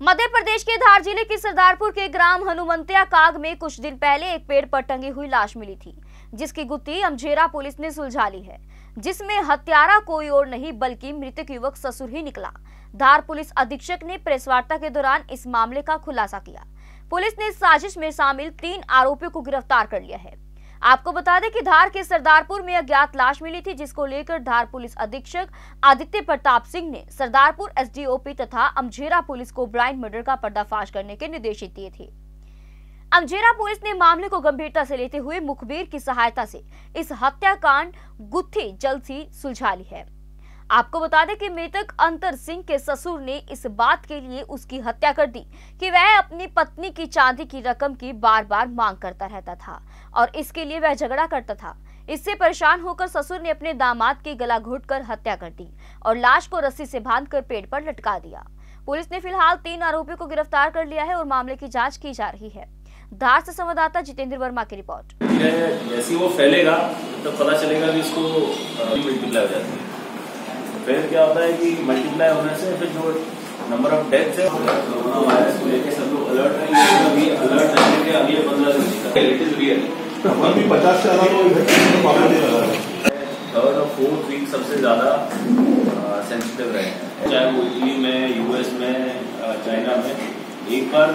मध्य प्रदेश के धार जिले के सरदारपुर के ग्राम हनुमंतिया काग में कुछ दिन पहले एक पेड़ पर टंगी हुई लाश मिली थी, जिसकी गुत्थी अमझेरा पुलिस ने सुलझा ली है, जिसमें हत्यारा कोई और नहीं बल्कि मृतक युवक ससुर ही निकला। धार पुलिस अधीक्षक ने प्रेस वार्ता के दौरान इस मामले का खुलासा किया। पुलिस ने साजिश में शामिल 3 आरोपियों को गिरफ्तार कर लिया है। आपको बता दें कि धार के सरदारपुर में अज्ञात लाश मिली थी, जिसको लेकर धार पुलिस अधीक्षक आदित्य प्रताप सिंह ने सरदारपुर एसडीओपी तथा अमझेरा पुलिस को ब्राइंड मर्डर का पर्दाफाश करने के निर्देश दिए थे। अमझेरा पुलिस ने मामले को गंभीरता से लेते हुए मुखबिर की सहायता से इस हत्याकांड गुत्थी जल्द ही सुलझा ली है। आपको बता दें कि मृतक अंतर सिंह के ससुर ने इस बात के लिए उसकी हत्या कर दी कि वह अपनी पत्नी की चांदी की रकम की बार-बार मांग करता रहता था और इसके लिए वह झगड़ा करता था। इससे परेशान होकर ससुर ने अपने दामाद की गला घोंटकर हत्या कर दी और लाश को रस्सी से बांधकर पेड़ पर लटका दिया। पुलिस ने फिलहाल 3 आरोपियों को गिरफ्तार कर लिया है और मामले की जाँच की जा रही है। धार से संवाददाता जितेंद्र वर्मा की रिपोर्ट। जैसे वो फैलेगा तो पता चलेगा कि इसको मल्टीप्लाई हो जाती है। फिर क्या होता है कि मल्टीप्लाई होने से फिर जो नंबर ऑफ डेथ है कोरोना वायरस को लेकर सब लोग अलर्ट रहेंगे। अभी अलर्ट रहने के अगले 15 दिन का इट इज रियल अभी 50 से ज्यादा 3rd और 4th वीक सबसे ज्यादा सेंसिटिव रहे हैं, चाहे वो इटली में, यूएस में, चाइना में। एक बार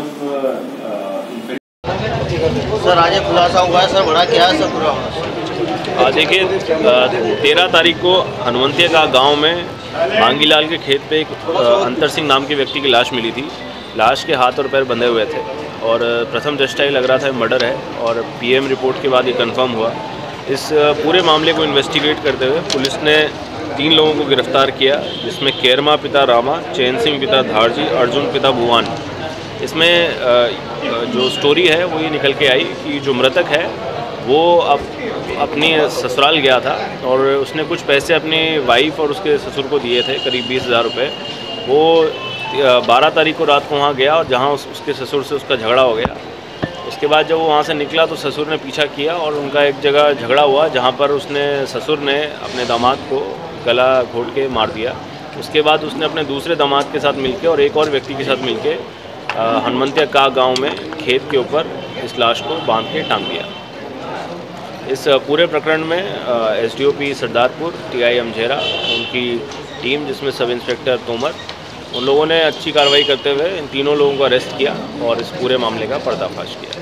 जब सर आज खुलासा हुआ है, सर बड़ा क्या है सर पूरा? देखिए 13 तारीख को हनुमंतिया का गांव में मांगीलाल के खेत पे एक अंतर सिंह नाम के व्यक्ति की लाश मिली थी। लाश के हाथ और पैर बंधे हुए थे और प्रथम दृष्टया लग रहा था मर्डर है और पीएम रिपोर्ट के बाद ये कंफर्म हुआ। इस पूरे मामले को इन्वेस्टिगेट करते हुए पुलिस ने 3 लोगों को गिरफ्तार किया, जिसमें केरमा पिता रामा, चैन सिंह पिता धारजी, अर्जुन पिता भुवन। इसमें जो स्टोरी है वो ये निकल के आई कि जो मृतक है वो अपनी ससुराल गया था और उसने कुछ पैसे अपनी वाइफ और उसके ससुर को दिए थे, करीब 20,000 रुपये। वो 12 तारीख को रात को वहाँ गया और जहाँ उसके ससुर से उसका झगड़ा हो गया। उसके बाद जब वो वहाँ से निकला तो ससुर ने पीछा किया और उनका एक जगह झगड़ा हुआ, जहाँ पर ससुर ने अपने दामाद को गला घोंट के मार दिया। उसके बाद उसने अपने दूसरे दामाद के साथ मिलके और एक और व्यक्ति के साथ मिलके हनुमंतिया का गांव में खेत के ऊपर इस लाश को बांध के टांग दिया। इस पूरे प्रकरण में एसडीओपी सरदारपुर, टीआई अमझेरा, उनकी टीम जिसमें सब इंस्पेक्टर तोमर, उन लोगों ने अच्छी कार्रवाई करते हुए इन 3 लोगों को अरेस्ट किया और इस पूरे मामले का पर्दाफाश किया।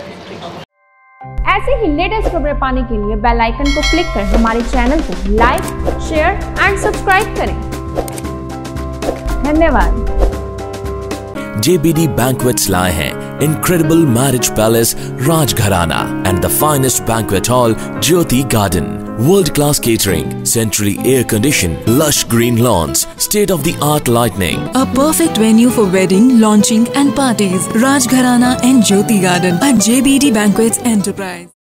ऐसे ही लेटेस्ट खबरें पाने के लिए बेल आइकन को क्लिक कर हमारे चैनल को लाइक, शेयर एंड सब्सक्राइब करें। धन्यवाद। JBD Banquets लाए हैं incredible marriage palace Rajgharana and the finest banquet hall Jyoti Garden. World-class catering, centrally air-conditioned, lush green lawns, state-of-the-art lighting. A perfect venue for wedding, launching and parties. Rajgharana and Jyoti Garden at JBD Banquets Enterprise.